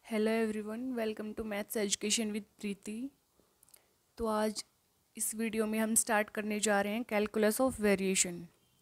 Hello everyone, welcome to maths education with Preeti. तो आज इस वीडियो में हम स्टार्ट करने जा रहे हैं calculus of variation.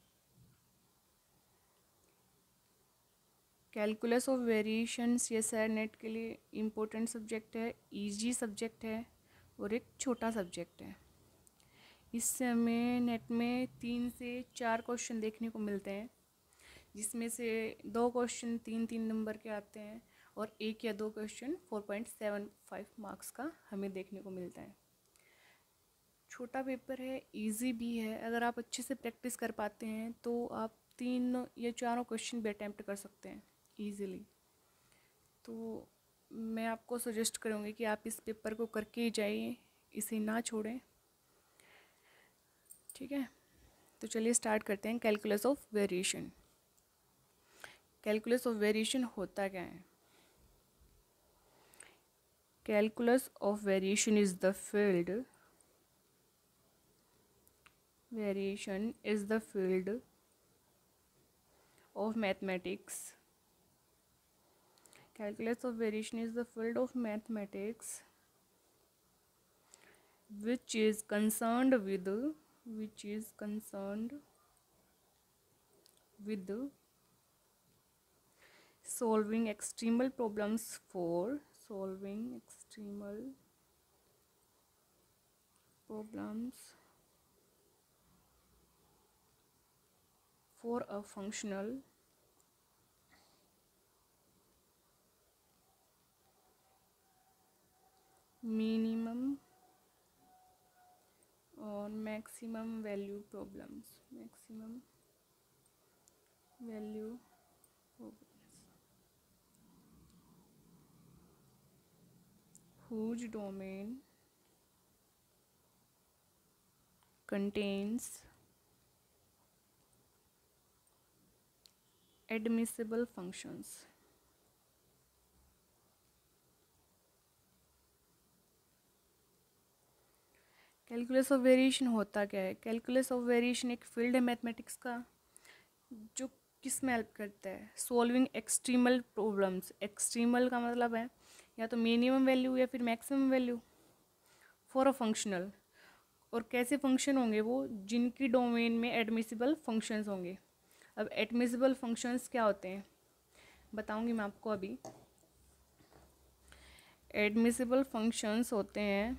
Calculus of variation CSIR net के लिए इम्पोर्टेंट सब्जेक्ट है, इजी सब्जेक्ट है और एक छोटा सब्जेक्ट है। इससे हमें नेट में 3 से 4 क्वेश्चन देखने को मिलते हैं, जिसमें से 2 क्वेश्चन 3-3 नंबर के आते हैं और 1 या 2 क्वेश्चन 4.75 मार्क्स का हमें देखने को मिलता है। छोटा पेपर है, इजी भी है। अगर आप अच्छे से प्रैक्टिस कर पाते हैं तो आप 3 या 4 क्वेश्चन भी अटैम्प्ट कर सकते हैं ईज़िली। तो मैं आपको सजेस्ट करूँगी कि आप इस पेपर को करके ही जाइए, इसे ना छोड़ें। ठीक है, तो चलिए स्टार्ट करते हैं calculus of variation. Calculus of variation होता क्या है? Calculus of variation is the field. Variation is the field of mathematics. Calculus of variation is the field of mathematics which is concerned with solving extremal problems for a functional minimum or maximum value problems. Whose domain contains admissible functions. Calculus of variation होता क्या है? Calculus of variation एक field है mathematics का जो किस में help करता है? Solving extremal problems. एक्सट्रीमल का मतलब है या तो मिनिमम वैल्यू या फिर maximum value for a functional. और कैसे फंक्शन होंगे वो? जिनकी डोमेन में एडमिसिबल फंक्शंस होंगे। अब एडमिसिबल फंक्शंस क्या होते हैं बताऊंगी मैं आपको अभी। एडमिसिबल फंक्शंस होते हैं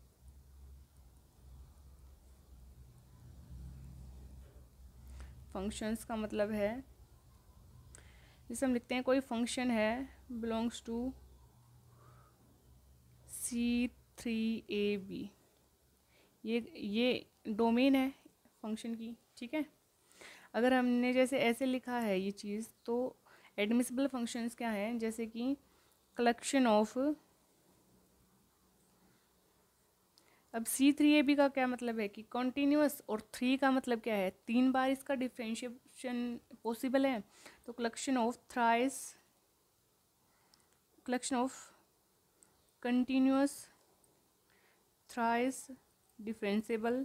फंक्शंस का मतलब है, जैसे हम लिखते हैं कोई फंक्शन है बिलोंग्स टू C3AB। ये डोमेन है फंक्शन की। ठीक है, अगर हमने जैसे ऐसे लिखा है ये चीज़, तो एडमिसिबल फंक्शंस क्या हैं? जैसे कि कलेक्शन ऑफ। अब C3AB का क्या मतलब है कि कॉन्टीन्यूअस, और 3 का मतलब क्या है? 3 बार इसका डिफ्रेंशिएशन पॉसिबल है। तो collection of continuous thrice differentiable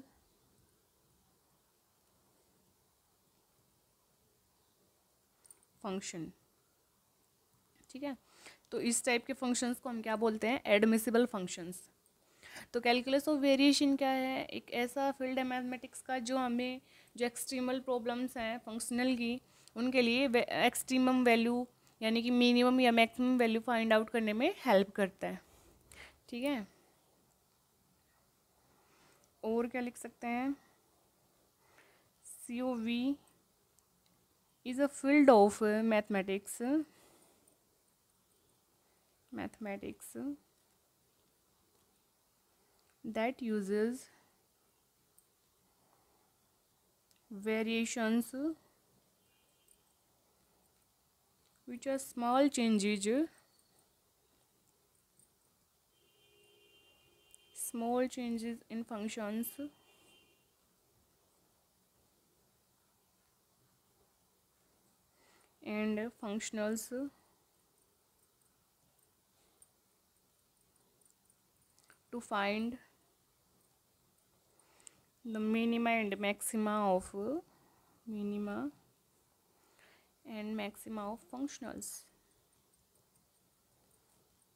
function. ठीक है, तो इस टाइप के फंक्शंस को हम क्या बोलते हैं? Admissible functions. तो कैलकुलस ऑफ वेरिएशन क्या है? एक ऐसा फील्ड है मैथमेटिक्स का जो हमें जो एक्सट्रीमल प्रॉब्लम्स हैं फंक्शनल की, उनके लिए एक्सट्रीमम वैल्यू यानी कि मिनिमम या मैक्सिमम वैल्यू फाइंड आउट करने में हेल्प करता है। ठीक है, और क्या लिख सकते हैं? COV is a field of mathematics that uses variations which are small changes in functions and functionals to find the minima and maxima of functionals.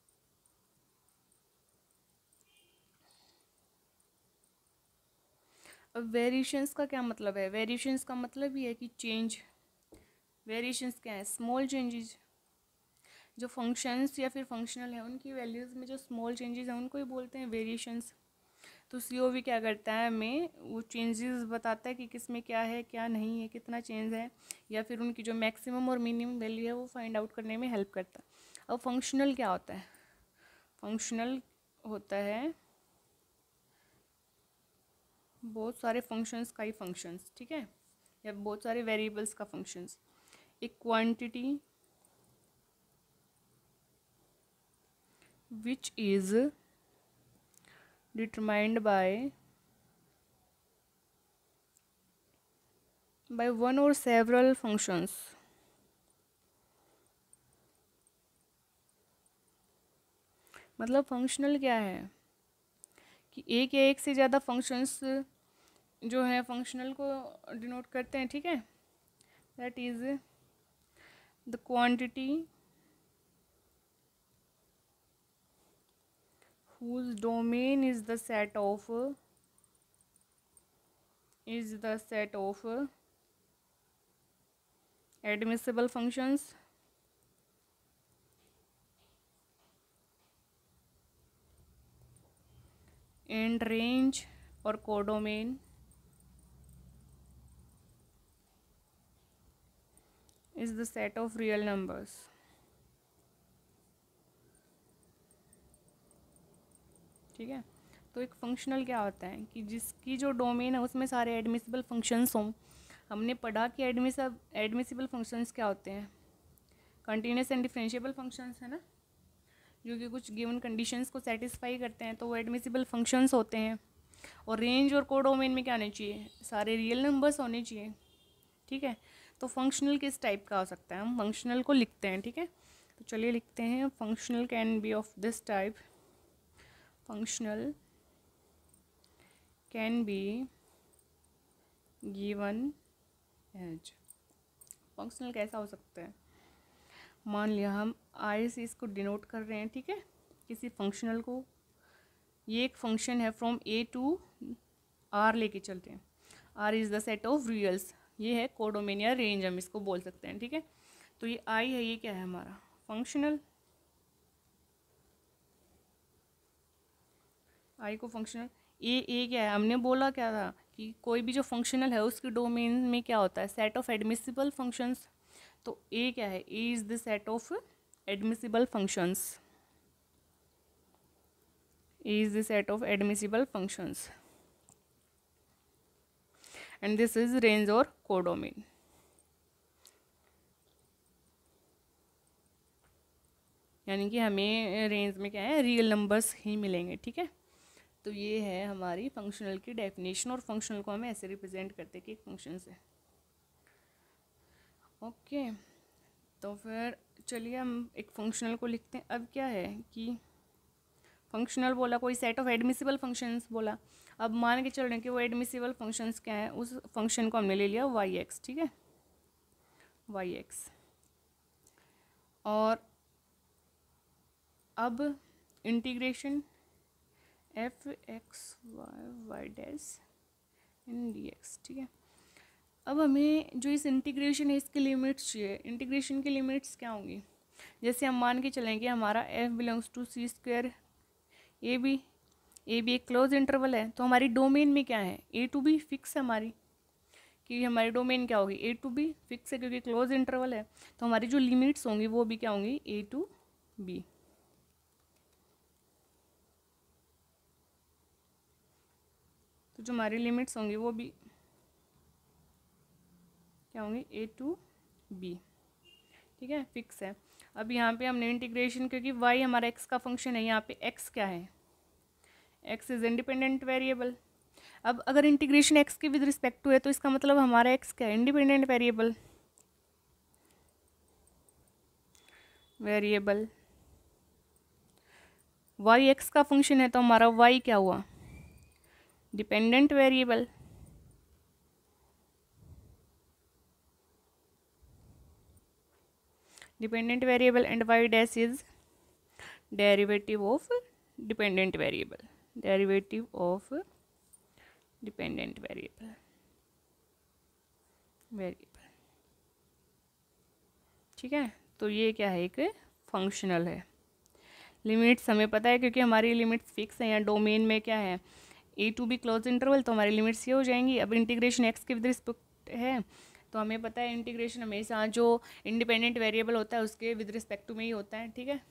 अब वेरिएशंस का क्या मतलब है? वेरिएशंस का मतलब ये है कि चेंज। वेरिएशंस क्या है? Small changes. जो फंक्शंस या फिर फंक्शनल है उनकी वैल्यूज़ में जो स्मॉल चेंजेस हैं उनको ही बोलते हैं वेरिएशंस। तो सीओवी क्या करता है, हमें वो चेंजेस बताता है कि किस में क्या है क्या नहीं है, कितना चेंज है, या फिर उनकी जो मैक्सिमम और मिनिमम वैल्यू है वो फाइंड आउट करने में हेल्प करता है। अब फंक्शनल क्या होता है? फंक्शनल होता है बहुत सारे फंक्शंस का ही फंक्शंस, ठीक है, या बहुत सारे वेरिएबल्स का फंक्शंस। एक quantity which is determined by one or several functions। मतलब फंक्शनल क्या है कि एक या एक से ज़्यादा फंक्शंस जो है फंक्शनल को डिनोट करते हैं, ठीक है। That is the quantity whose domain is the set of admissible functions and range or codomain is the set of real numbers। ठीक है। तो एक फंक्शनल क्या होता है कि जिसकी जो डोमेन है उसमें सारे एडमिसिबल फंक्शंस हों। हमने पढ़ा कि एडमिसिबल फंक्शंस क्या होते हैं? कंटिन्यूस एंड डिफरेंशिएबल फंक्शंस है ना, जो कि कुछ गिवन कंडीशंस को सेटिस्फाई करते हैं, तो वो एडमिसिबल फंक्शंस होते हैं। और रेंज और कोडोमेन में क्या होने चाहिए? सारे रियल नंबर्स होने चाहिए, ठीक है। तो फंक्शनल किस टाइप का हो सकता है? हम फंक्शनल को लिखते हैं, ठीक है। तो चलिए लिखते हैं, functional can be of this type. Functional can be given as. Functional कैसा हो सकता है? मान लिया हम आई से इसको डिनोट कर रहे हैं, ठीक है, किसी फंक्शनल को। ये एक फंक्शन है, फ्रॉम ए टू आर लेके चलते हैं। R is the set of reals, ये है कोडोमेन या रेंज हम इसको बोल सकते हैं, ठीक है। तो ये आई है, ये क्या है हमारा फंक्शनल। आई को फंक्शनल, ए क्या है? हमने बोला क्या था कि कोई भी जो फंक्शनल है उसकी डोमेन में क्या होता है? Set of admissible functions. तो ए क्या है? A is the set of admissible functions. A is the set of admissible functions and this is range और कोडोमेन। यानी कि हमें रेंज में क्या है? रियल नंबर्स ही मिलेंगे, ठीक है। तो ये है हमारी फंक्शनल की डेफिनेशन, और फंक्शनल को हमें ऐसे रिप्रेजेंट करते हैं कि एक फंक्शन से। ओके, तो फिर चलिए हम एक फंक्शनल को लिखते हैं। अब क्या है कि फंक्शनल बोला, कोई सेट ऑफ एडमिसिबल फंक्शंस बोला। अब मान के चल रहे हैं कि वो एडमिसिबल फंक्शंस क्या है, उस फंक्शन को हमने ले लिया वाई एक्स, ठीक है, वाई एक्स। और अब integration F X Y dash in D X, ठीक है। अब हमें जो इस इंटीग्रेशन है इसकी लिमिट्स चाहिए। इंटीग्रेशन की लिमिट्स क्या होंगी? जैसे हम मान के चलेंगे हमारा F belongs to C square A B एक क्लोज इंटरवल है, तो हमारी डोमेन में क्या है? ए टू बी फिक्स है हमारी, कि हमारी डोमेन क्या होगी? ए टू बी फिक्स है, क्योंकि क्लोज इंटरवल है। तो हमारी जो लिमिट्स होंगी वो भी क्या होंगी? A to B. तो जो हमारी लिमिट्स होंगी वो भी क्या होंगी? ए टू बी, ठीक है, फिक्स है। अब यहाँ पे हमने इंटीग्रेशन, क्योंकि वाई हमारा एक्स का फंक्शन है, यहाँ पे एक्स क्या है? X is independent variable. अब अगर इंटीग्रेशन एक्स के विद रिस्पेक्ट टू है तो इसका मतलब हमारा एक्स क्या है? Independent variable. वाई एक्स का फंक्शन है तो हमारा वाई क्या हुआ? Dependent variable. Dependent variable and Y dash is derivative of dependent variable. Derivative of dependent variable ठीक है। तो ये क्या है, एक फंक्शनल है। लिमिट्स हमें पता है क्योंकि हमारी लिमिट्स फिक्स हैं, या डोमेन में क्या है A to B close interval, तो हमारी लिमिट्स ये हो जाएंगी। अब इंटीग्रेशन एक्स के विद रिस्पेक्ट है, तो हमें पता है इंटीग्रेशन हमेशा जो इंडिपेंडेंट वेरिएबल होता है उसके विद रिस्पेक्ट टू में ही होता है, ठीक है।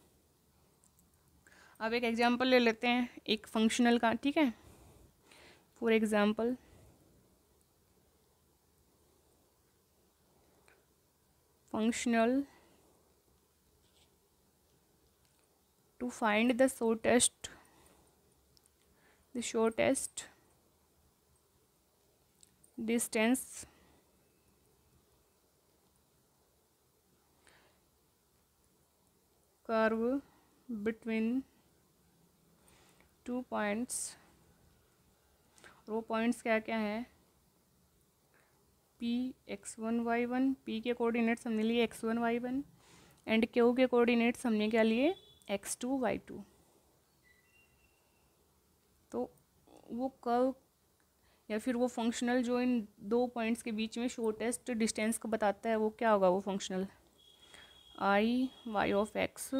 अब एक एग्जांपल ले लेते हैं एक फंक्शनल का, ठीक है। For example functional to find the shortest distance curve between 2 points। वो पॉइंट्स क्या क्या हैं, P x1 y1, P के कोऑर्डिनेट्स हमने लिए x1 y1 एंड Q के कोऑर्डिनेट्स हमने क्या लिए x2 y2। तो वो कर्व या फिर वो फंक्शनल जो इन दो पॉइंट्स के बीच में शॉर्टेस्ट डिस्टेंस को बताता है, वो क्या होगा, वो functional I Y of X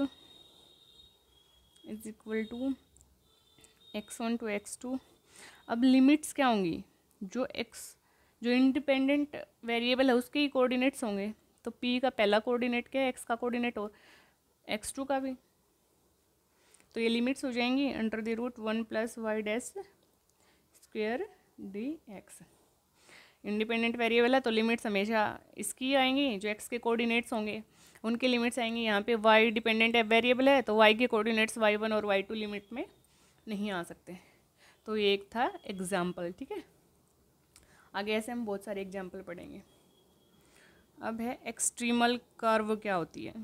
is equal to x1 to x2। अब लिमिट्स क्या होंगी, जो इंडिपेंडेंट वेरिएबल है उसके ही कोऑर्डिनेट्स होंगे। तो p का पहला कोऑर्डिनेट क्या है, x का कोऑर्डिनेट और x2 का भी। तो ये लिमिट्स हो जाएंगी under the root 1 plus Y dash square D X. Independent variable है तो लिमिट्स हमेशा इसकी आएंगी, जो x के कोऑर्डिनेट्स होंगे उनके लिमिट्स आएंगी। यहाँ पे y डिपेंडेंट वेरिएबल है तो y के कोऑर्डिनेट्स y1 और y2 लिमिट में नहीं आ सकते। तो ये एक था एग्जाम्पल, ठीक है। आगे ऐसे हम बहुत सारे एग्जाम्पल पढ़ेंगे। अब है एक्सट्रीमल कर्व क्या होती है।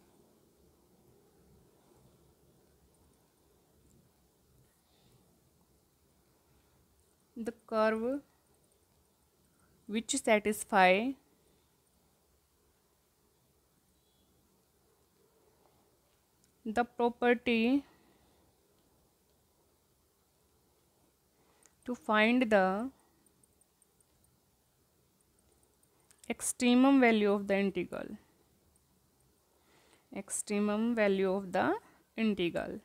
The curve which satisfy the property to find the extremum value of the integral, extremum value of the integral।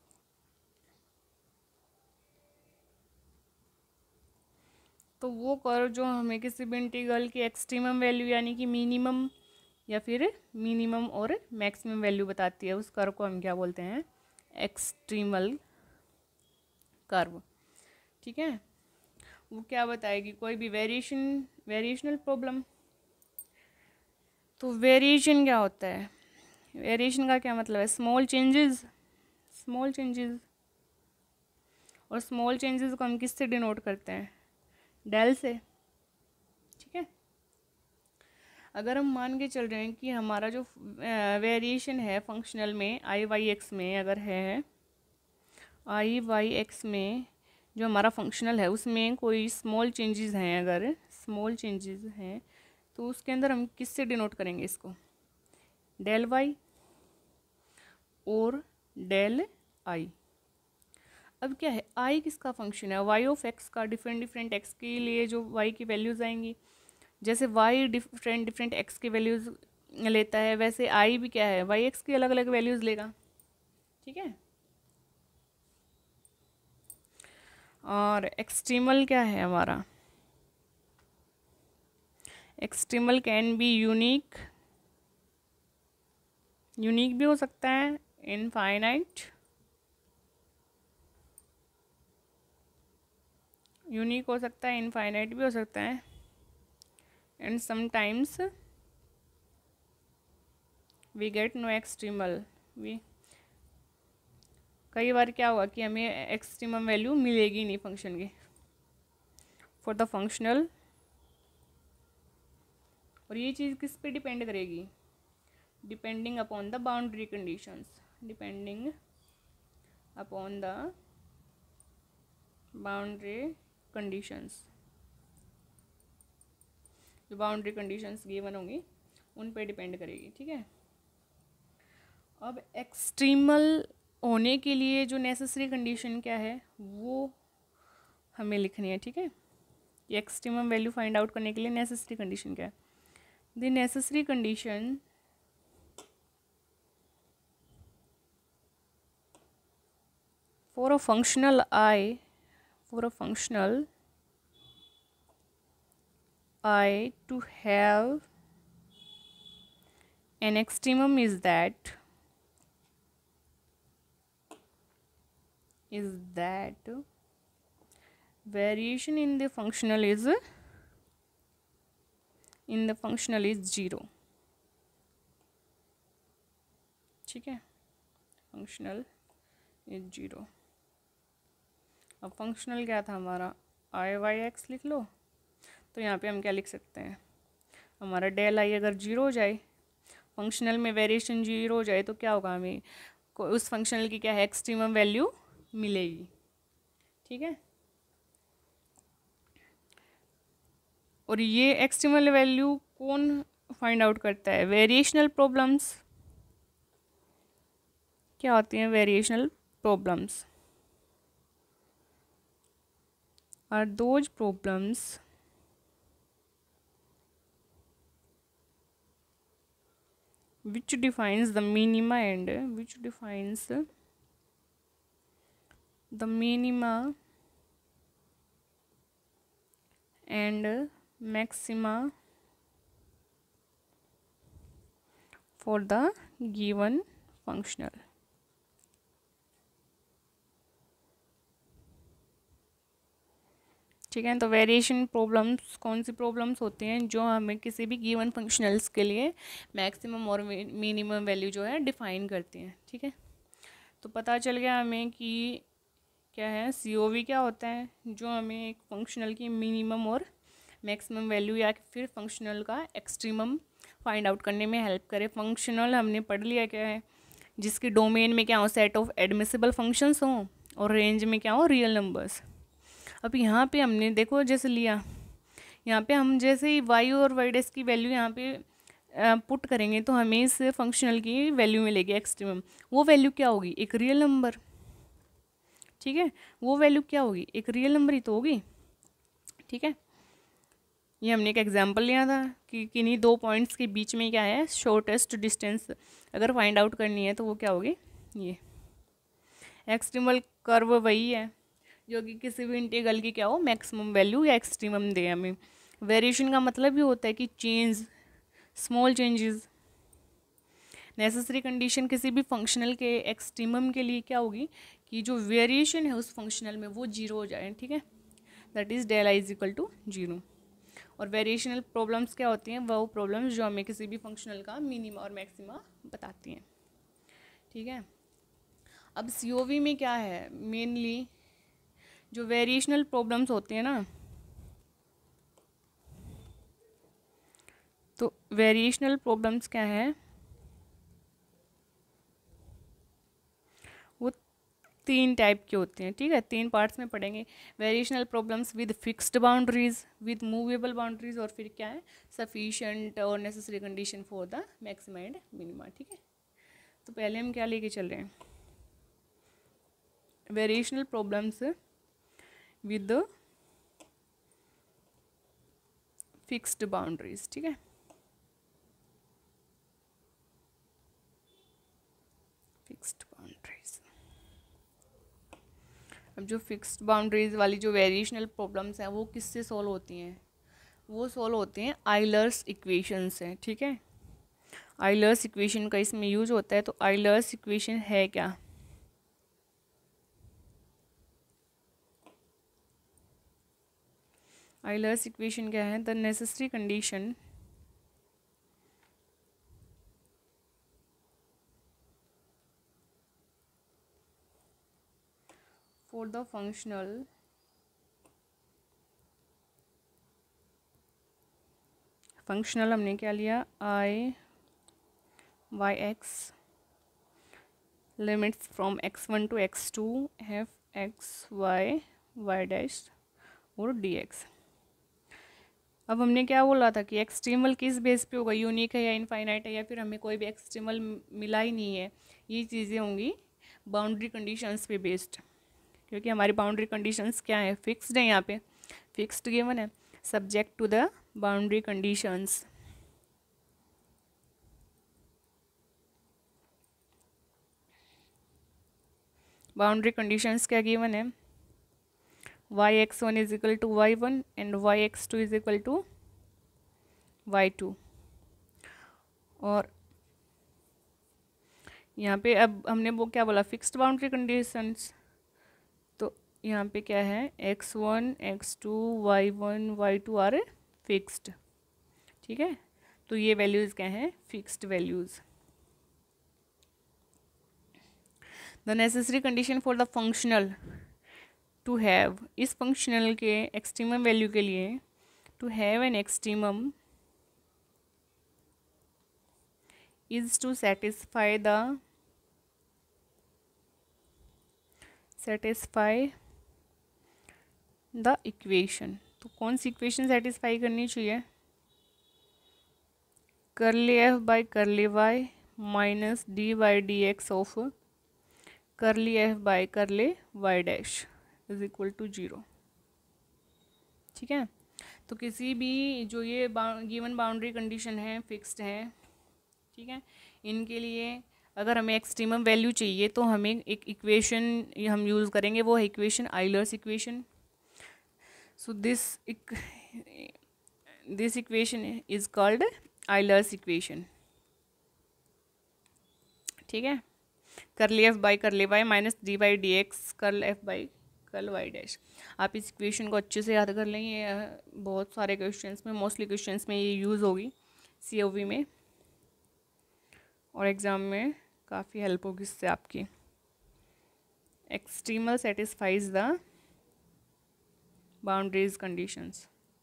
तो वो कर्व जो हमें किसी भी इंटीग्रल की एक्सट्रीमम वैल्यू यानी कि मिनिमम या फिर मिनिमम और मैक्सिमम वैल्यू बताती है, उस कर्व को हम क्या बोलते हैं, एक्सट्रीमल कर्व, ठीक है। वो क्या बताएगी, कोई भी वेरिएशनल प्रॉब्लम। तो वेरिएशन क्या होता है, वेरिएशन का क्या मतलब है, स्मॉल चेंजेस। और स्मॉल चेंजेस को हम किससे डिनोट करते हैं, डेल से, ठीक है। अगर हम मान के चल रहे हैं कि हमारा जो वेरिएशन है फंक्शनल में आई वाई एक्स में, अगर है आई वाई एक्स में जो हमारा फंक्शनल है उसमें कोई स्मॉल चेंजेस हैं, अगर स्मॉल चेंजेस हैं तो उसके अंदर हम किससे डिनोट करेंगे इसको, डेल वाई और डेल आई। अब क्या है, आई किसका फंक्शन है, वाई ऑफ एक्स का। डिफरेंट एक्स के लिए जो वाई की वैल्यूज़ आएंगी, जैसे वाई डिफरेंट एक्स की वैल्यूज़ लेता है वैसे आई भी क्या है, वाई एक्स की अलग अलग वैल्यूज़ लेगा, ठीक है। और एक्सट्रीमल क्या है हमारा, एक्सट्रीमल कैन बी यूनिक भी हो सकता है, इनफाइनाइट यूनिक हो सकता है, इनफाइनाइट भी हो सकता है, and sometimes we get no extremal. कई बार क्या होगा कि हमें एक्सट्रीमम वैल्यू मिलेगी नहीं फंक्शन की, फॉर द फंक्शनल। और ये चीज़ किस पे डिपेंड करेगी, depending upon the boundary conditions, depending upon the boundary conditions. जो बाउंड्री कंडीशंस गिवन होंगी उन पे डिपेंड करेगी, ठीक है। अब एक्सट्रीमल होने के लिए जो नेसेसरी कंडीशन क्या है, वो हमें लिखनी है, ठीक है। ये एक्सट्रीमम वैल्यू फाइंड आउट करने के लिए नेसेसरी कंडीशन क्या है? The necessary condition for a functional I to have an extremum is that variation in the functional is 0, ठीक है, फंक्शनल इज 0। अब फंक्शनल क्या था हमारा, आई वाई एक्स लिख लो। तो यहाँ पे हम क्या लिख सकते हैं, हमारा डेल आई अगर 0 हो जाए, फंक्शनल में वेरिएशन 0 हो जाए, तो क्या होगा, हमें उस फंक्शनल की क्या है, एक्सट्रीमम वैल्यू मिलेगी, ठीक है। और ये एक्सट्रीमल वैल्यू कौन फाइंड आउट करता है? Variational problems. क्या होती हैं variational problems? are those problems which defines the minima and maxima for the given functional, ठीक है। तो वेरिएशन प्रॉब्लम्स कौन सी प्रॉब्लम्स होती हैं, जो हमें किसी भी गिवन फंक्शनल्स के लिए मैक्सिमम और मिनिमम वैल्यू जो है डिफाइन करती हैं, ठीक है। तो पता चल गया हमें कि क्या है, COV क्या होता है, जो हमें एक फंक्शनल की मिनिमम और मैक्सिमम वैल्यू या फिर फंक्शनल का एक्सट्रीमम फाइंड आउट करने में हेल्प करे। फंक्शनल हमने पढ़ लिया क्या है, जिसके डोमेन में क्या हो, सेट ऑफ एडमिसिबल फंक्शंस हों, और रेंज में क्या हो, रियल नंबर्स। अब यहाँ पे हमने देखो जैसे लिया, यहाँ पे हम जैसे ही वाई और वाई डैश की वैल्यू यहाँ पे पुट करेंगे, तो हमें इस फंक्शनल की वैल्यू मिलेगी एक्सट्रीमम। वो वैल्यू क्या होगी, एक रियल नंबर, ठीक है। वो वैल्यू क्या होगी, एक रियल नंबर ही तो होगी, ठीक है। ये हमने एक एग्जांपल लिया था कि किन्हीं दो पॉइंट्स के बीच में क्या है, शॉर्टेस्ट डिस्टेंस अगर फाइंड आउट करनी है, तो वो क्या होगी, ये एक्सट्रीमल कर्व वही है जो कि किसी भी इंटीग्रल की क्या हो, मैक्सिमम वैल्यू या एक्सट्रीमम दे हमें। वेरिएशन का मतलब भी होता है कि change, small changes. Necessary condition किसी भी फंक्शनल के एक्सट्रीमम के लिए क्या होगी, कि जो वेरिएशन है उस फंक्शनल में वो 0 हो जाए, ठीक है। That is del I is equal to 0। और वेरिएशनल प्रॉब्लम्स क्या होती हैं, वो प्रॉब्लम्स जो हमें किसी भी फंक्शनल का मिनिमा और मैक्सिमा बताती हैं, ठीक है। अब COV में क्या है, मेनली जो वेरिएशनल प्रॉब्लम्स होती हैं ना, तो वेरिएशनल प्रॉब्लम्स क्या है, वो 3 टाइप की होती हैं, ठीक है। 3 पार्ट्स में पढ़ेंगे। Variational problems with fixed boundaries, with movable boundaries, और फिर क्या है, सफिशिएंट और necessary condition for the maxima and minima, ठीक है। तो पहले हम क्या लेके चल रहे हैं, variational problems with fixed boundaries, ठीक है। Fixed boundaries. अब जो फिक्स्ड बाउंड्रीज वाली जो वेरिएशनल प्रॉब्लम्स हैं, वो किससे सॉल्व होती हैं, वो सॉल्व होते हैं आइलर्स इक्वेशन से, ठीक है। आइलर्स इक्वेशन का इसमें यूज होता है। तो आइलर्स इक्वेशन है क्या, आइलर्स इक्वेशन क्या है, the necessary condition for the functional हमने क्या लिया, I Y X limits from x1 to x2 F X Y Y dash और dx। अब हमने क्या बोला था कि एक्सट्रीमल किस बेस पे होगा, यूनिक है या इनफाइनाइट है, या फिर हमें कोई भी एक्सट्रीमल मिला ही नहीं है, ये चीज़ें होंगी बाउंड्री कंडीशंस पे बेस्ड, क्योंकि हमारी बाउंड्री कंडीशंस क्या है, फिक्स्ड है, यहाँ पे फिक्स्ड गिवन है, subject to the boundary conditions. Boundary conditions क्या गिवन है, y(x1) is equal to y1 and y(x2) is equal to y2। और यहाँ पे अब हमने वो क्या बोला, फिक्स्ड बाउंड्री कंडीशंस, तो यहाँ पे क्या है, x1 x2 y1 y2 are fixed. ठीक है, तो ये वैल्यूज़ क्या हैं, fixed values. The necessary condition for the functional to have, इस फंक्शनल के एक्सट्रीमम वैल्यू के लिए, to have an extremum is to satisfy the equation. तो कौन सी इक्वेशन सेटिस्फाई करनी चाहिए, curly F by curly Y minus D by D X of curly F by curly Y dash is equal to 0। ठीक है, तो किसी भी जो ये गिवन बाउंड्री कंडीशन है फिक्स्ड है, ठीक है, इनके लिए अगर हमें एक्सट्रीमम वैल्यू चाहिए तो हमें एक इक्वेशन हम यूज़ करेंगे, वो है equation Euler's equation. So this equation is called Euler's equation. ठीक है, curly F by curly Y minus D by D X curl F by curl Y dash. आप इस इक्वेशन को अच्छे से याद कर लें, ये बहुत सारे क्वेश्चंस में, मोस्टली क्वेश्चंस में ये यूज़ होगी COV में, और एग्ज़ाम में काफ़ी हेल्प होगी इससे आपकी। Extremal satisfies the boundaries conditions.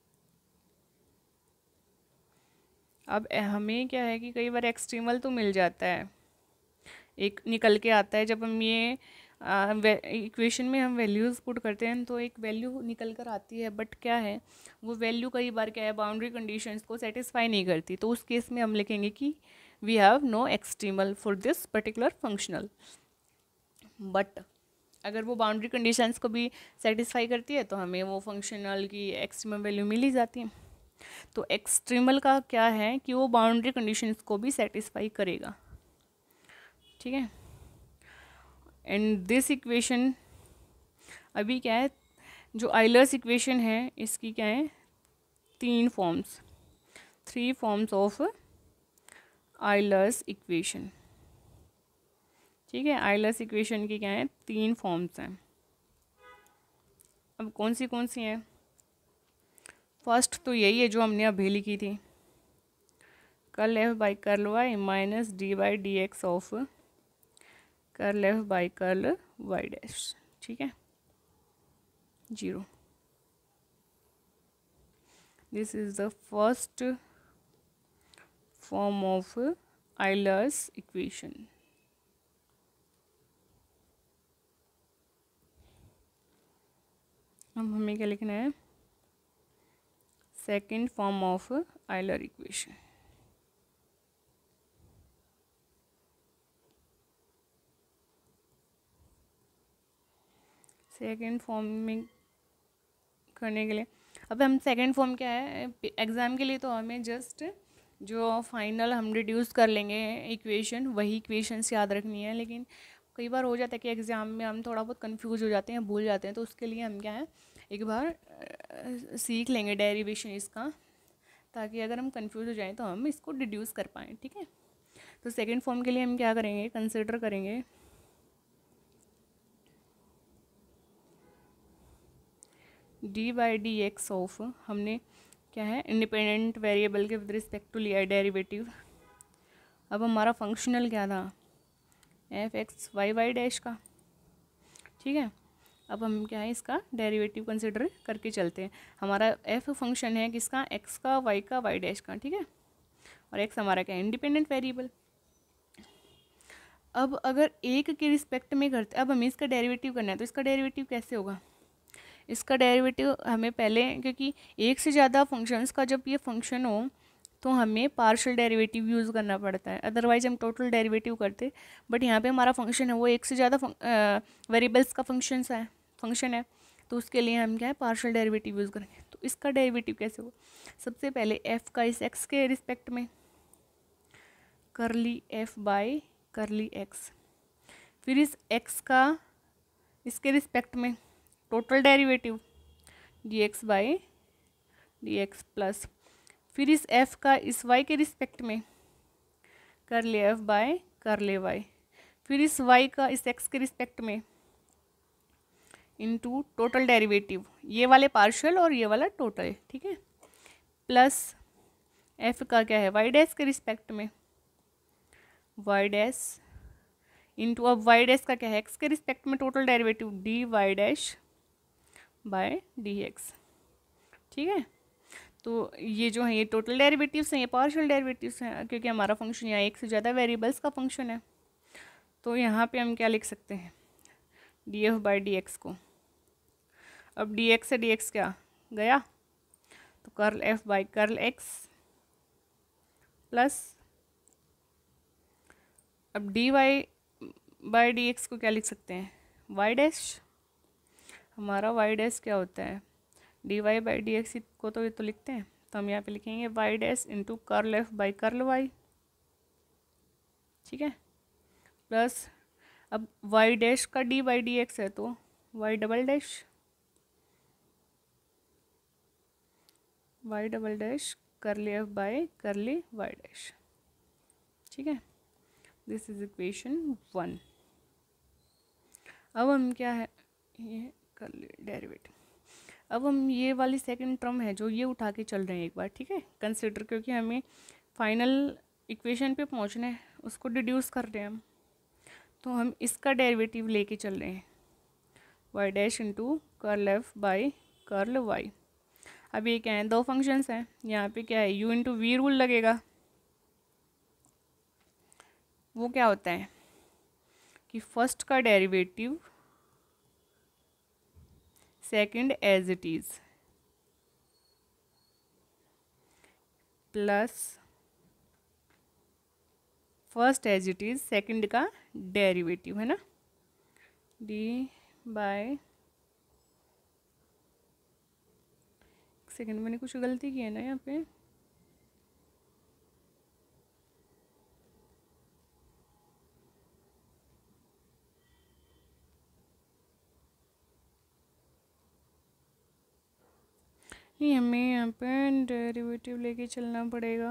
अब हमें क्या है कि कई बार एक्सट्रीमल तो मिल जाता है, एक निकल के आता है, जब हम ये इक्वेशन में हम वैल्यूज़ पुट करते हैं तो एक वैल्यू निकल कर आती है, बट क्या है वो वैल्यू कई बार क्या है बाउंड्री कंडीशंस को सेटिस्फाई नहीं करती, तो उस केस में हम लिखेंगे कि we have no extremal for this particular functional. But अगर वो बाउंड्री कंडीशंस को भी सेटिस्फाई करती है तो हमें वो फंक्शनल की एक्सट्रीमल वैल्यू मिल ही जाती है। तो एक्सट्रीमल का क्या है कि वो बाउंड्री कंडीशंस को भी सेटिस्फाई करेगा। ठीक है, एंड दिस इक्वेशन अभी क्या है, जो आइलर्स इक्वेशन है इसकी क्या है, 3 फॉर्म्स ऑफ आइलर्स इक्वेशन। ठीक है, आइलर्स इक्वेशन की क्या है, 3 फॉर्म्स हैं। अब कौन सी हैं, फर्स्ट तो यही है जो हमने अभी लिखी थी, curl F by curl Y minus D by D X of curl F by curl Y dash. ठीक है, 0। This is the first form of Euler's equation. अब हमें क्या लिखना है, second form of Euler equation. Second form में करने के लिए, अब हम सेकेंड फॉर्म क्या है, एग्ज़ाम के लिए तो हमें जस्ट जो फाइनल हम रिड्यूस कर लेंगे इक्वेशन, वही इक्वेशंस याद रखनी है। लेकिन कई बार हो जाता है कि एग्ज़ाम में हम थोड़ा बहुत कंफ्यूज हो जाते हैं, भूल जाते हैं, तो उसके लिए हम क्या है एक बार सीख लेंगे डेरिवेशन इसका, ताकि अगर हम कंफ्यूज हो जाएं तो हम इसको डिड्यूस कर पाएँ। ठीक है, तो सेकेंड फॉर्म के लिए हम क्या करेंगे, कंसिडर करेंगे D by D X of, हमने क्या है इंडिपेंडेंट वेरिएबल के विद रिस्पेक्ट टू लिया है डेरिवेटिव। अब हमारा फंक्शनल क्या था, F X Y Y dash का। ठीक है, अब हम क्या है इसका डेरिवेटिव कंसिडर करके चलते हैं। हमारा एफ फंक्शन है किसका, एक्स का, वाई का, वाई डैश का। ठीक है, और एक्स हमारा क्या है इंडिपेंडेंट वेरिएबल। अब अगर एक के रिस्पेक्ट में करते, अब हमें इसका डेरिवेटिव करना है, तो इसका डेरिवेटिव कैसे होगा, इसका डेरिवेटिव हमें पहले, क्योंकि एक से ज़्यादा फंक्शंस का जब ये फंक्शन हो तो हमें पार्शियल डेरिवेटिव यूज़ करना पड़ता है, अदरवाइज हम टोटल डेरिवेटिव करते। बट यहाँ पे हमारा फंक्शन है वो एक से ज़्यादा वेरिएबल्स का फंक्शन है, फंक्शन है, तो उसके लिए हम क्या है पार्शियल डेरिवेटिव यूज़ करेंगे। तो इसका डेरिवेटिव कैसे हो, सबसे पहले एफ का इस एक्स के रिस्पेक्ट में करली एफ बाय करली एक्स, फिर इस एक्स का इसके रिस्पेक्ट में total derivative D X by D X plus, फिर इस एफ का इस वाई के रिस्पेक्ट में करली एफ बाय करली वाई, फिर इस वाई का इस एक्स के रिस्पेक्ट में इनटू टोटल डेरिवेटिव, ये वाले पार्शियल और ये वाला टोटल, ठीक है, प्लस एफ का क्या है वाई डैश के रिस्पेक्ट में वाई डैश इंटू, अब वाई डैश का क्या है एक्स के रिस्पेक्ट में total derivative D Y dash by D X, ठीक है। तो ये जो है ये टोटल डेरिवेटिव्स हैं, ये पार्शियल डेरिवेटिव्स हैं, क्योंकि हमारा फंक्शन यहाँ एक से ज़्यादा वेरिएबल्स का फंक्शन है। तो यहाँ पे हम क्या लिख सकते हैं D F by D X को, अब डी एक्स से डी एक्स क्या गया, तो curl F by curl X plus, अब D Y by D X को क्या लिख सकते हैं वाई डैश, हमारा वाई डैश क्या होता है D Y by D X को, तो ये तो लिखते हैं, तो हम यहाँ पे लिखेंगे Y dash into curl F by curl Y, ठीक है, प्लस अब वाई डैश का डी बाई डी एक्स है तो Y double dash curly F by curly Y dash, ठीक है, दिस इज इक्वेशन 1। अब हम क्या है ये करली डेरिवेटिव, अब हम ये वाली सेकंड टर्म है जो ये उठा के चल रहे हैं एक बार, ठीक है, कंसिडर, क्योंकि हमें फाइनल इक्वेशन पे पहुंचना है, उसको डिड्यूस कर रहे हैं हम, तो हम इसका डेरिवेटिव लेके चल रहे हैं Y dash into curl F by curl Y. अब ये क्या है दो फंक्शंस हैं, यहाँ पे क्या है u इंटू वी रूल लगेगा, वो क्या होता है कि फर्स्ट का derivative second as it is plus first as it is second का डेरिवेटिव, है ना, डी बाय, सेकंड मैंने कुछ गलती की है ना यहाँ पे, नहीं हमें यहाँ पे डेरिवेटिव लेके चलना पड़ेगा,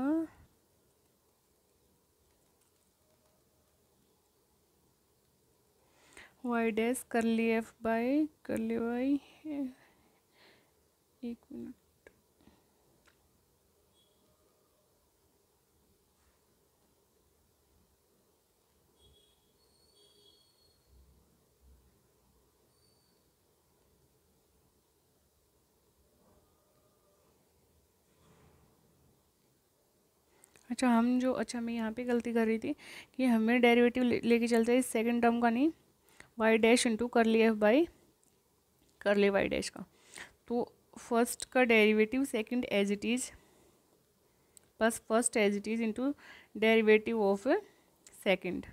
Y dash curly F by curly Y, एक मिनट, अच्छा हम जो, अच्छा मैं यहाँ पे गलती कर रही थी कि हमें डेरिवेटिव लेके चलते हैं इस सेकंड टर्म का, नहीं Y dash into curly F by curly Y dash का, तो फर्स्ट का derivative second as it is plus first as it is into derivative of second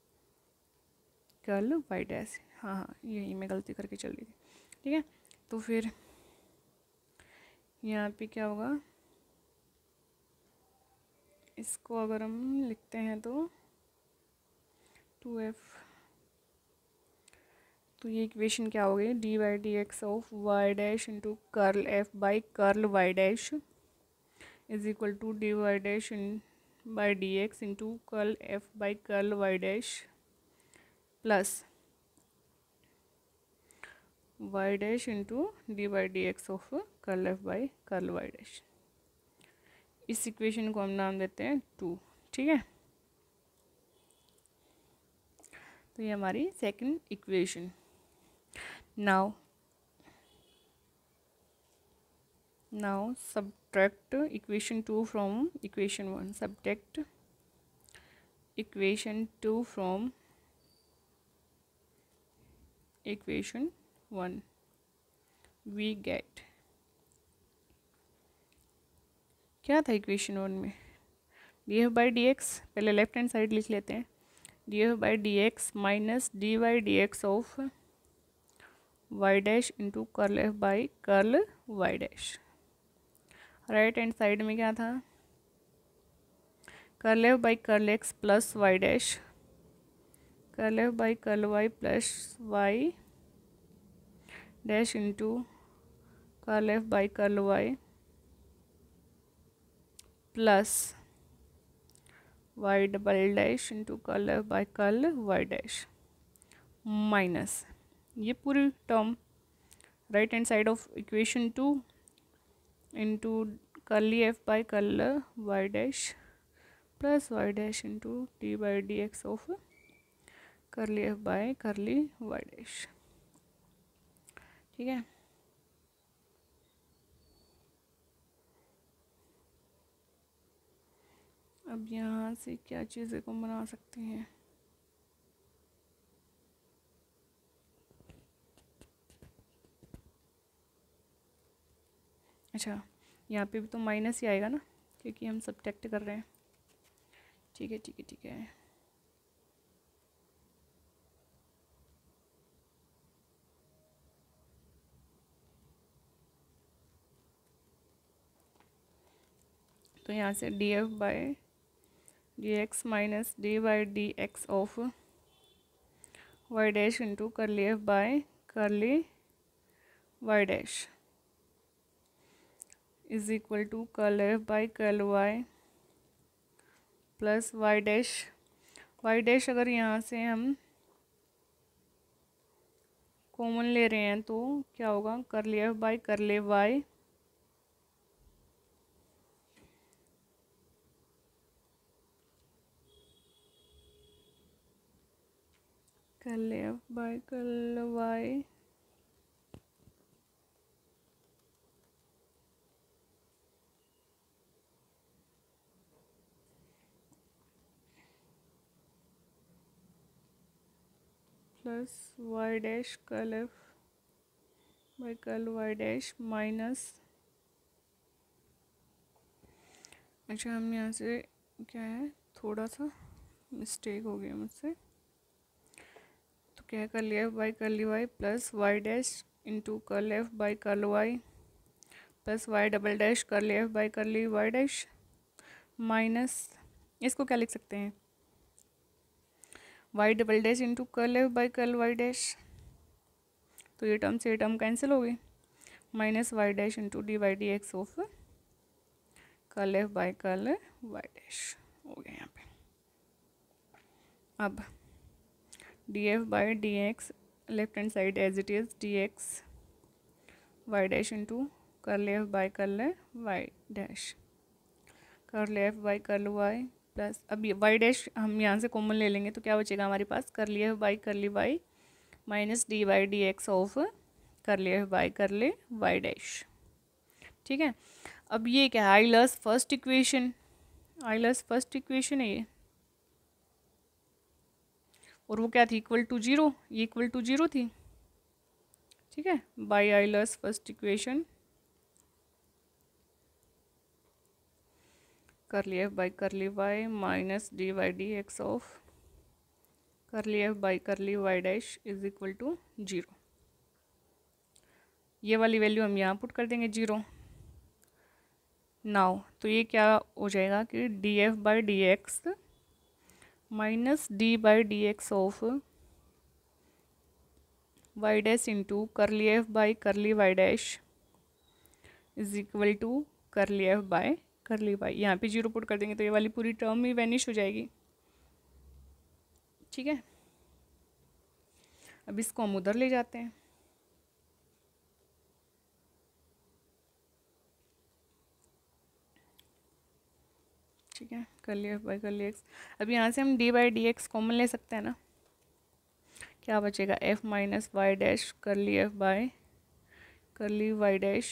curl Y dash, हाँ हाँ यही मैं गलती करके चल रही थी, ठीक है। तो फिर यहाँ पे क्या होगा, इसको अगर हम लिखते हैं तो 2f, तो ये इक्वेशन क्या हो गई D by D X of Y dash into curl F by curl Y dash is equal to D Y dash in by D X into curl F by curl Y dash plus Y dash into D by D X of curl F by curl Y dash. इस equation को हम नाम देते हैं 2, ठीक है, तो ये हमारी second equation. Now subtract equation 2 from equation 1, subtract equation 2 from equation 1, we get, क्या था इक्वेशन 1 में D F by D X, पहले लेफ्ट हैंड साइड लिख लेते हैं, D F by D X minus D Y D X of Y dash into curl F by curl Y dash. Right hand side में क्या था, curl F by curl X plus Y dash, curl F by curl Y plus Y dash into curl F by curl Y plus Y double dash into curl F by curl Y dash minus ये पूरी term right hand side of equation 2 into curly F by curl Y dash plus Y dash into D by D X of curly F by curly Y dash. ठीक है, अब यहाँ से क्या चीज़ें को बना सकते हैं, अच्छा यहाँ पे भी तो माइनस ही आएगा ना क्योंकि हम सब्ट्रैक्ट कर रहे हैं। ठीक है ठीक है ठीक है, तो यहाँ से D F by D X minus D by D X of Y dash into curly F by curly Y dash is equal to curl F by curl Y plus Y dash अगर यहाँ से हम common ले रहे हैं तो क्या होगा, curly F by curly Y curl F by curl Y plus Y dash curl F by curl Y dash minus, अच्छा हम यहाँ से क्या है थोड़ा सा मिस्टेक हो गया मुझसे, तो क्या है curly F by curly Y plus Y dash into curl F by curl Y plus Y double dash curly F by curly Y dash minus, इसको क्या लिख सकते हैं, Y double dash into curl F by curl Y dash, तो ये term से ये term cancel हो गई, minus Y dash into D by D X of curl F by curl Y dash हो गया यहाँ पे। अब D F by D X left hand side as it is D X Y dash into curl F by curl Y dash curl F by curl Y plus, अब ये Y dash हम यहाँ से कॉमन ले लेंगे तो क्या बचेगा हमारे पास, curly F by curly Y minus D Y D X of curly F by curly Y dash. ठीक है, अब ये क्या है, Euler's first equation, Euler's first equation है ये, और वो क्या थी, इक्वल टू जीरो, ये इक्वल टू जीरो थी। ठीक है, by Euler's first equation curly F by curly Y minus D Y D X of curly F by curly Y dash is equal to zero. ये वाली value हम यहाँ put कर देंगे जीरो। नाउ तो ये क्या हो जाएगा कि D F by D X minus D by D X of Y dash into curly F by curly Y dash is equal to curly F by curly Y, यहाँ पे जीरो पुट कर देंगे तो ये वाली पूरी टर्म ही vanish हो जाएगी। ठीक है, अब इसको हम उधर ले जाते हैं। ठीक है, curly F by curly X, अब यहाँ से हम D by D X common ले सकते हैं ना, क्या बचेगा, F minus Y dash curly F by curly Y dash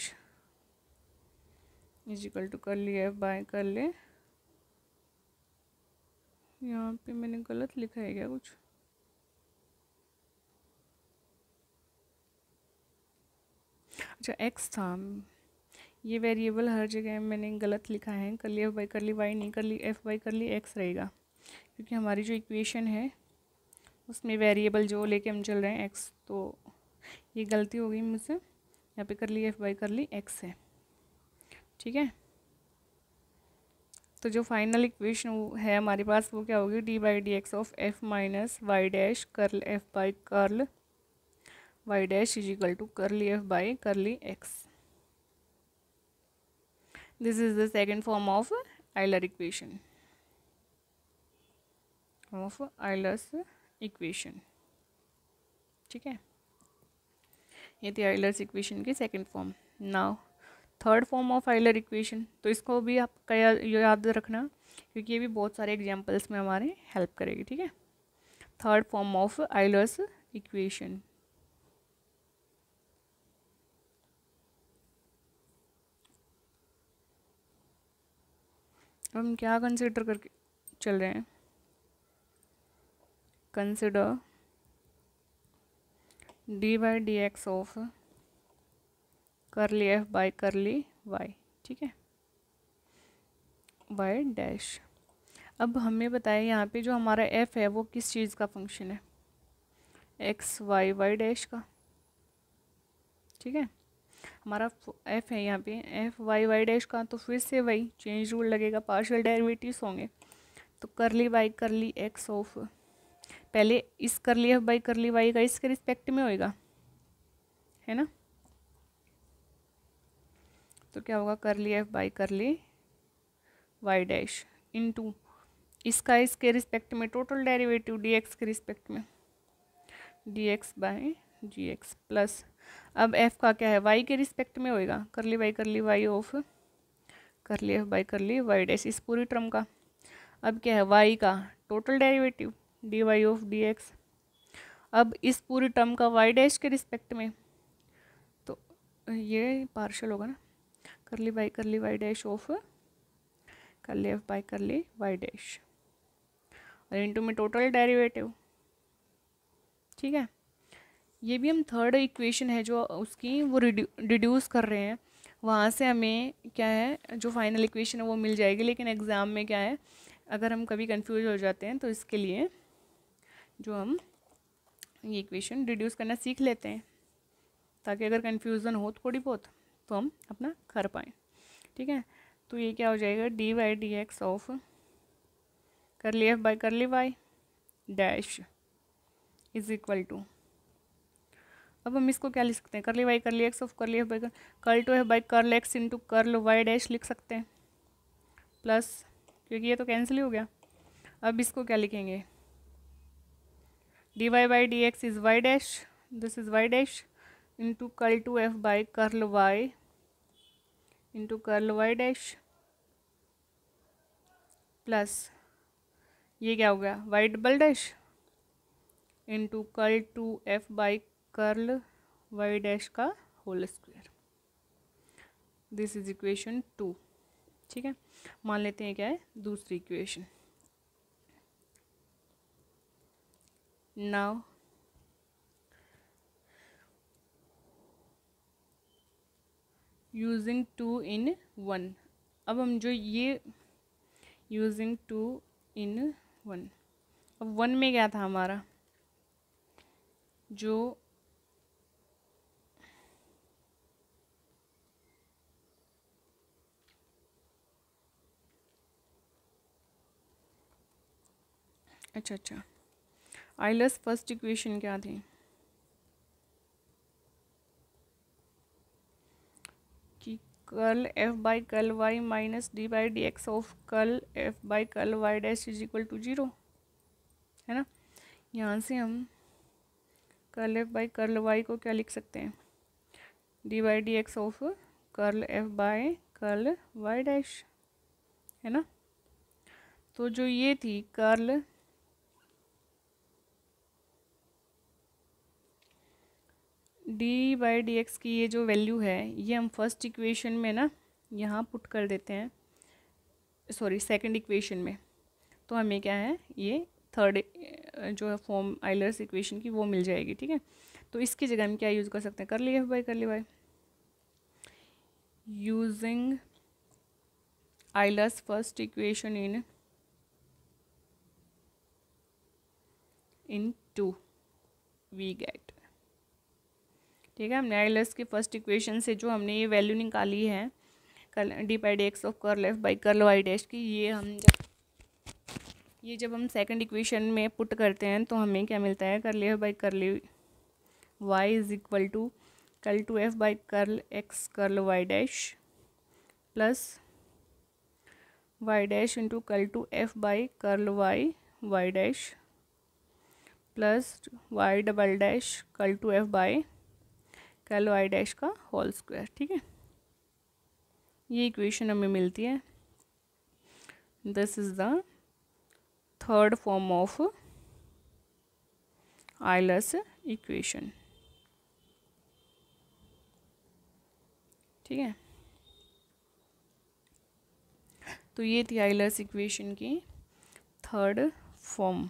is equal to curly F by curly, यहाँ पे मैंने गलत लिखा है क्या कुछ, अच्छा एक्स था, ये वेरिएबल हर जगह मैंने गलत लिखा है, curly F by curly Y नहीं, curly F by curly X रहेगा, क्योंकि हमारी जो इक्वेशन है उसमें वेरिएबल जो लेके हम चल रहे हैं एक्स, तो ये गलती हो गई मुझसे, यहाँ पे कर ली एफ बाई कर ली एक्स है, ठीक है। तो जो फाइनल इक्वेशन है हमारे पास वो क्या होगी, D by D X of F minus Y dash curl F by curl Y dash is equal to curly F by curly X. This is the second form of Euler equation, of Euler's equation, ठीक है। ये थी Euler's equation की second form. Now third form of Euler equation, तो इसको भी आपका याद रखना क्योंकि ये भी बहुत सारे एग्जांपल्स में हमारे हेल्प करेगी, ठीक है। Third form of Euler's equation, हम क्या कंसिडर करके चल रहे हैं, consider D by D X of curly F by curly Y, ठीक है, वाई डैश। अब हमें बताया यहाँ पे जो हमारा एफ है वो किस चीज़ का फंक्शन है, एक्स वाई वाई डैश का, ठीक है। हमारा एफ है यहाँ पे एफ वाई वाई डैश का, तो फिर से वही चेंज रूल लगेगा, पार्शियल डेरिवेटिव्स होंगे। तो करली वाई करली एक्स ऑफ, पहले इस करली एफ बाई करली वाई का इसके रिस्पेक्ट में होएगा, है ना। तो क्या होगा, curly F by curly Y dash into इसका इसके रिस्पेक्ट में टोटल डेरिवेटिव डी एक्स के रिस्पेक्ट में D X by G X plus, अब एफ का क्या है, वाई के रिस्पेक्ट में होएगा, curly Y of curly F by curly Y dash इस पूरी टर्म का। अब क्या है, वाई का total derivative D Y of D X, अब इस पूरी टर्म का वाई डैश के रिस्पेक्ट में, तो ये पार्शियल होगा ना, curly Y dash of curly F by curly Y dash और इनटू में टोटल डेरिवेटिव, ठीक है। ये भी हम थर्ड इक्वेशन है जो उसकी वो रिड्यूस कर रहे हैं, वहाँ से हमें क्या है जो फाइनल इक्वेशन है वो मिल जाएगी। लेकिन एग्ज़ाम में क्या है, अगर हम कभी कंफ्यूज हो जाते हैं तो इसके लिए जो हम ये इक्वेशन रिड्यूस करना सीख लेते हैं, ताकि अगर कन्फ्यूज़न हो थोड़ी बहुत तो हम अपना कर पाएँ, ठीक है। तो ये क्या हो जाएगा, D by D X of curly F by curly Y dash is equal to, अब हम इसको क्या लिख सकते हैं, curly Y curly X of curly F by curl two F by curl X into curl Y dash लिख सकते हैं, प्लस क्योंकि ये तो कैंसिल ही हो गया। अब इसको क्या लिखेंगे, D Y by D X is Y dash, this is Y dash into curl two F by curl Y into curl Y dash plus ये क्या हो गया, Y double dash into curl two F by curl Y dash का whole square. This is equation 2, ठीक है। मान लेते हैं क्या है दूसरी इक्वेशन। नाउ यूजिंग 2 in 1, अब हम जो ये यूजिंग 2 in 1, अब 1 में क्या था हमारा, जो अच्छा आइलर्स फर्स्ट इक्वेशन क्या थी, कि curl F by curl Y minus D by D X of curl F by curl Y dash is equal to 0, है ना। यहाँ से हम curl F by curl Y को क्या लिख सकते हैं, D by D X of curl F by curl Y dash, है ना। तो जो ये थी curl D by D X की ये जो वैल्यू है ये हम फर्स्ट इक्वेशन में ना यहाँ पुट कर देते हैं, सॉरी सेकंड इक्वेशन में, तो हमें क्या है ये थर्ड जो है फॉर्म आइलर्स इक्वेशन की वो मिल जाएगी, ठीक है। तो इसकी जगह हम क्या यूज़ कर सकते हैं, curly F by curly Y using Euler's first equation in 2 we get ठीक है। हमने आइलर्स की फर्स्ट इक्वेशन से जो हमने ये वैल्यू निकाली है D by D X of curl F by curl Y dash की, ये जब हम सेकंड इक्वेशन में पुट करते हैं तो हमें क्या मिलता है, curl F by curl Y is equal to curl two F by curl X curl Y dash plus Y dash into curl two F by curl Y Y dash plus Y double dash curl two F by curl Y dash का whole square. ठीक है, ये equation हमें मिलती है। This is the third form of Euler's equation. ठीक है, तो ये थी आइलर्स इक्वेशन की थर्ड फॉर्म।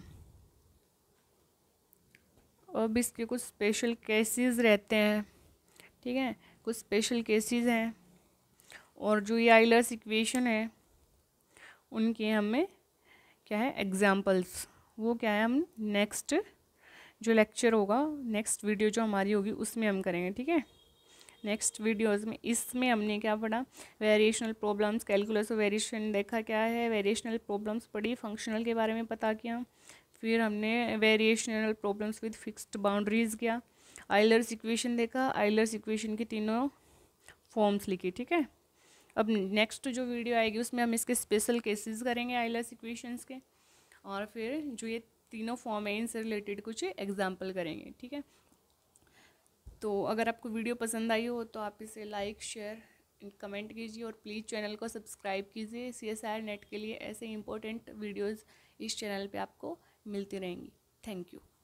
अब इसके कुछ स्पेशल केसेस रहते हैं। ठीक है, कुछ स्पेशल केसेस हैं, और जो ये आइलर्स इक्वेशन है उनके हमें क्या है एग्जाम्पल्स, वो क्या है हम नेक्स्ट जो लेक्चर होगा, नेक्स्ट वीडियो जो हमारी होगी उसमें हम करेंगे। ठीक है, नेक्स्ट वीडियोस में इसमें हमने क्या पढ़ा, variational problems, calculus of variation देखा क्या है, वेरिएशनल प्रॉब्लम्स पढ़ी, फंक्शनल के बारे में पता किया, फिर हमने variational problems with fixed boundaries किया, आइलर्स इक्वेशन देखा, आइलर्स इक्वेशन की तीनों फॉर्म्स लिखी। ठीक है, अब नेक्स्ट जो वीडियो आएगी उसमें हम इसके स्पेशल केसेस करेंगे आइलर्स इक्वेशंस के, और फिर जो ये तीनों फॉर्म है इनसे रिलेटेड कुछ एग्जाम्पल करेंगे। ठीक है, तो अगर आपको वीडियो पसंद आई हो तो आप इसे लाइक शेयर कमेंट कीजिए, और प्लीज़ चैनल को सब्सक्राइब कीजिए। CSIR नेट के लिए ऐसे इंपॉर्टेंट वीडियोस इस चैनल पे आपको मिलती रहेंगी। Thank you.